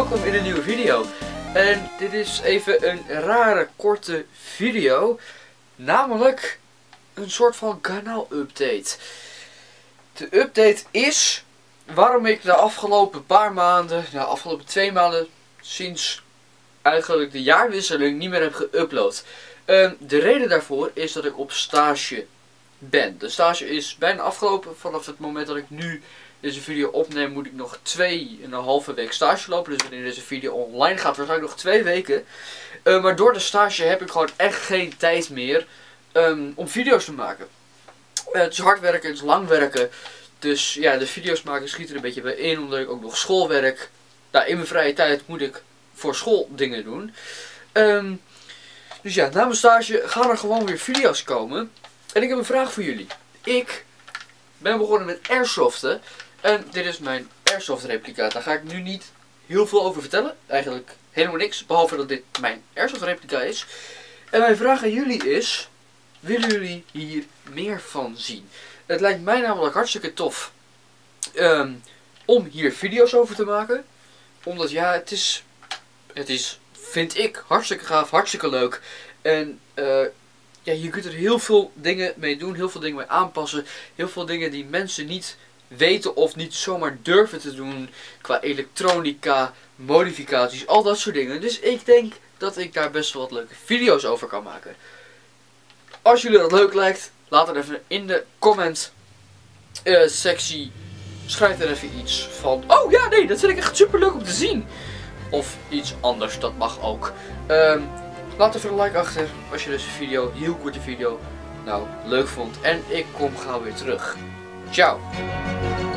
welkom in een nieuwe video. En dit is even een rare korte video, namelijk een soort van kanaal-update. De update is waarom ik de afgelopen paar maanden, de afgelopen 2 maanden, sinds eigenlijk de jaarwisseling niet meer heb geüpload. De reden daarvoor is dat ik op stage ben. De stage is bijna afgelopen. Vanaf het moment dat ik nu deze video opneem moet ik nog 2,5 week stage lopen. Dus wanneer deze video online gaat waarschijnlijk nog 2 weken. Maar door de stage heb ik gewoon echt geen tijd meer om video's te maken. Het is hard werken, het is lang werken. Dus ja, de video's maken schiet er een beetje bij in. Omdat ik ook nog schoolwerk. Nou, in mijn vrije tijd moet ik voor school dingen doen. Dus ja, na mijn stage gaan er gewoon weer video's komen. En ik heb een vraag voor jullie. Ik ben begonnen met airsoften. En dit is mijn airsoft replica. Daar ga ik nu niet heel veel over vertellen. Eigenlijk helemaal niks. Behalve dat dit mijn airsoft replica is. En mijn vraag aan jullie is: willen jullie hier meer van zien? Het lijkt mij namelijk hartstikke tof om hier video's over te maken. Omdat ja, het is, vind ik, hartstikke gaaf, hartstikke leuk. En ja, je kunt er heel veel dingen mee doen, heel veel dingen mee aanpassen. Heel veel dingen die mensen niet weten of niet zomaar durven te doen. Qua elektronica, modificaties, al dat soort dingen. Dus ik denk dat ik daar best wel wat leuke video's over kan maken. Als jullie dat leuk lijkt, laat het even in de comment sectie. Schrijf er even iets van: oh ja, nee, dat vind ik echt super leuk om te zien. Of iets anders, dat mag ook. Laat even een like achter als je deze video, heel korte video, nou leuk vond. En ik kom gauw weer terug. Ciao.